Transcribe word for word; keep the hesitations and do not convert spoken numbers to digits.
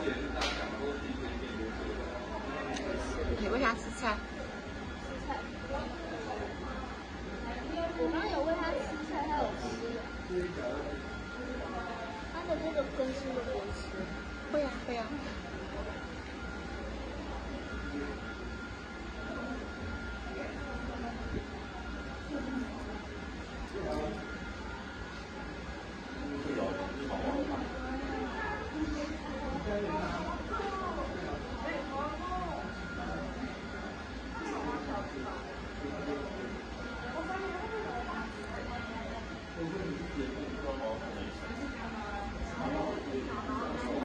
你为啥吃菜？ 吃菜。我刚刚有喂它吃菜，它有吃。它的这个根是不是不会吃？ 会呀、啊、会呀、啊。 这个好玩吗？